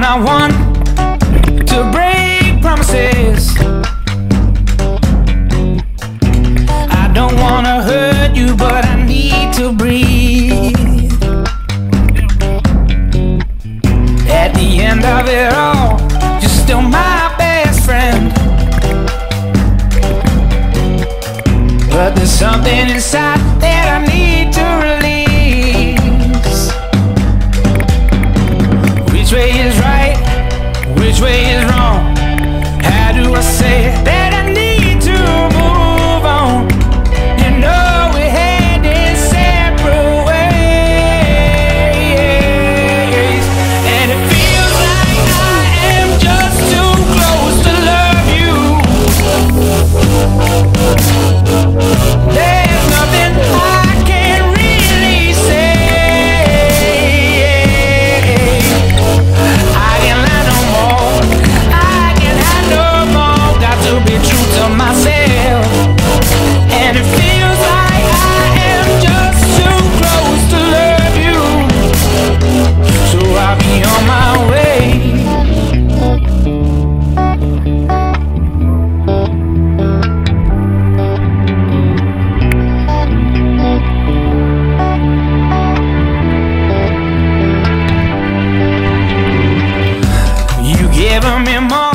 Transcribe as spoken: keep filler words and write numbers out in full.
not one to break promises. I don't wanna hurt you, but I need to breathe. At the end of it all, you're still my best friend. But there's something inside that I need to release. Which way is right? Which way is wrong? How do I say that I need to move on? You know we're heading separate ways, and it feels like I am just too close to love you. There's nothing I can really say. I can't lie no more. I can't hide no more. Got to be true to myself. And it feels like I am just too close to love you. So I'll be on my way. Giving me more